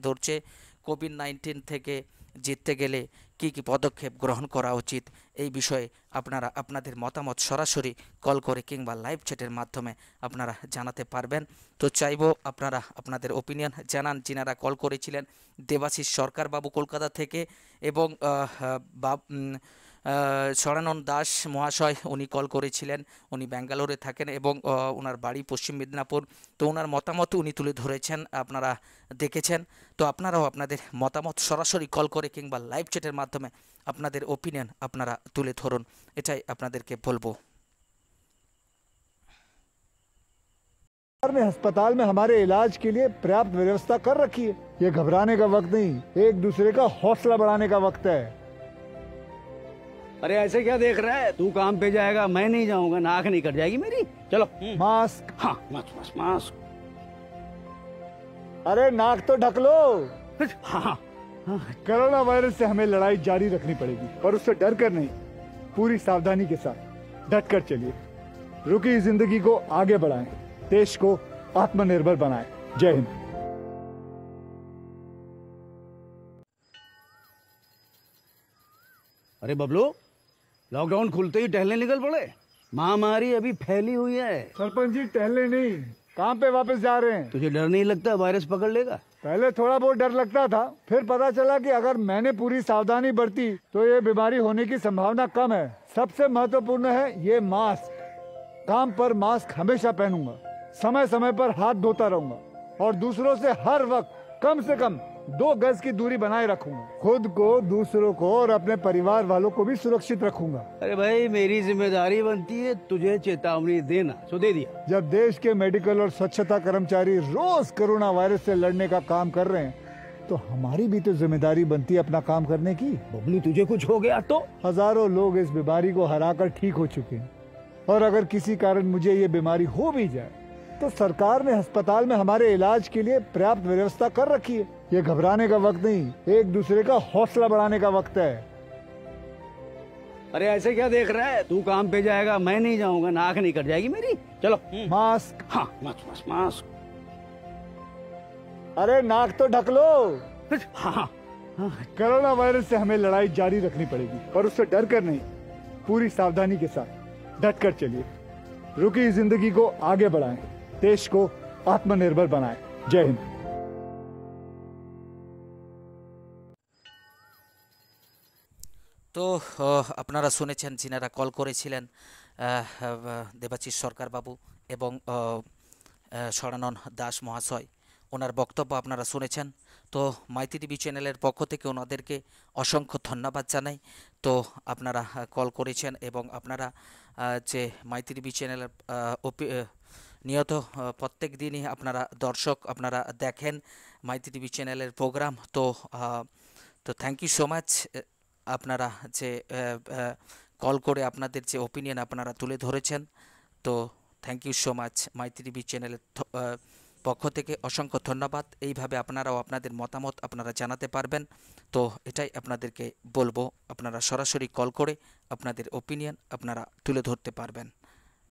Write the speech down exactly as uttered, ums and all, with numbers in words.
ধরছে, Covid nineteen থেকে জিততে গেলে কি কি পদক্ষেপ গ্রহণ করা উচিত, এই বিষয়ে আপনারা আপনাদের মতামত সরাসরি কল করে কিংবা লাইভ চ্যাটের মাধ্যমে আপনারা জানাতে পারবেন। তো চাইবো আপনারা আপনাদের ওপিনিয়ন জানান। যিনারা কল করেছিলেন দেবাশিস সরকার বাবু কলকাতা থেকে এবং সরানন দাস মহাশয় উনি কল করেছিলেন, উনি ব্যাঙ্গালোরে থাকেন এবং ওনার বাড়ি পশ্চিম মেদিনীপুর। তো ওনার মতামত উনি তুলে ধরেছেন, আপনারা দেখেছেন। তো আপনারাও আপনাদের মতামত সরাসরি কল করে কিংবা লাইভ চ্যাটের মাধ্যমে আপনাদের ওপিনিয়ন আপনারা তুলে ধরুন, এটাই আপনাদেরকে বলবো। में अस्पताल में हमारे इलाज के लिए पर्याप्त व्यवस्था कर रखी है। ये घबराने का वक्त नहीं, एक दूसरे का हौसला बढ़ाने का वक्त है। अरे ऐसे क्या देख रहा है, तू काम पे जाएगा मैं नहीं जाऊंगा, नाक नहीं कट जाएगी मेरी। चलो मास्क। हाँ मास्क मास्क मास्क। अरे नाक तो ढक लो। हाँ हाँ। कोरोना वायरस से हमें लड़ाई जारी रखनी पड़ेगी और उससे डर कर नहीं, पूरी सावधानी के साथ डट कर चलिए। रुकी जिंदगी को आगे बढ़ाएं, देश को आत्मनिर्भर बनाएं। जय हिंद। अरे बबलू, लॉकडाउन खुलते ही टहलने निकल पड़े, महामारी अभी फैली हुई है। सरपंच जी टहलने नहीं, काम पे वापस जा रहे हैं। तुझे डर नहीं लगता वायरस पकड़ लेगा? पहले थोड़ा बहुत डर लगता था, फिर पता चला कि अगर मैंने पूरी सावधानी बरती तो ये बीमारी होने की संभावना कम है। सबसे महत्वपूर्ण है ये मास्क। काम पर मास्क हमेशा पहनूंगा, समय समय पर हाथ धोता रहूंगा और दूसरों से हर वक्त कम से कम दो गज की दूरी बनाए रखूंगा। खुद को, दूसरों को और अपने परिवार वालों को भी सुरक्षित रखूंगा। अरे भाई मेरी जिम्मेदारी बनती है तुझे चेतावनी देना, सो दे दिया। जब देश के मेडिकल और स्वच्छता कर्मचारी रोज कोरोना वायरस से लड़ने का काम कर रहे हैं तो हमारी भी तो जिम्मेदारी बनती है अपना काम करने की। बबलू तुझे कुछ हो गया तो? हजारों लोग इस बीमारी को हराकर ठीक हो चुके हैं और अगर किसी कारण मुझे ये बीमारी हो भी जाए तो सरकार ने अस्पताल में हमारे इलाज के लिए पर्याप्त व्यवस्था कर रखी है। ये घबराने का वक्त नहीं, एक दूसरे का हौसला बढ़ाने का वक्त है। अरे ऐसे क्या देख रहा है, तू काम पे जाएगा मैं नहीं जाऊंगा, नाक नहीं कट जाएगी मेरी। चलो मास्क। हाँ मास्क मास्क मास्क। अरे नाक तो ढक लो। हाँ हाँ। कोरोना वायरस से हमें लड़ाई जारी रखनी पड़ेगी और उससे डर कर नहीं, पूरी सावधानी के साथ डट कर चलिए। रुकी जिंदगी को आगे बढ़ाएं, देश को आत्मनिर्भर बनाएं। जय हिंद। তো আপনারা শুনেছেন যিনারা কল করেছিলেন দেবাশিস সরকার বাবু এবং সরানন দাস মহাশয়, ওনার বক্তব্য আপনারা শুনেছেন। তো মাইতি টিভি চ্যানেলের পক্ষ থেকে ওনাদেরকে অসংখ্য ধন্যবাদ জানাই। তো আপনারা কল করেছেন এবং আপনারা যে মাইতি টিভি চ্যানেলের নিয়ত প্রত্যেক দিনই আপনারা দর্শক আপনারা দেখেন মাইতি টিভি চ্যানেলের প্রোগ্রাম। তো তো থ্যাংক ইউ সো মাচ। আপনারা যে কল করে আপনাদের যে ওপিনিয়ন আপনারা তুলে ধরেছেন, তো thank you so much. Maiti TV চ্যানেলের পক্ষ থেকে অসংখ্য ধন্যবাদ। এইভাবে আপনারাও আপনাদের মতামত আপনারা জানাতে পারবেন। তো এটাই আপনাদেরকে বলবো, আপনারা সরাসরি কল করে আপনাদের ওপিনিয়ন আপনারা তুলে ধরতে পারবেন।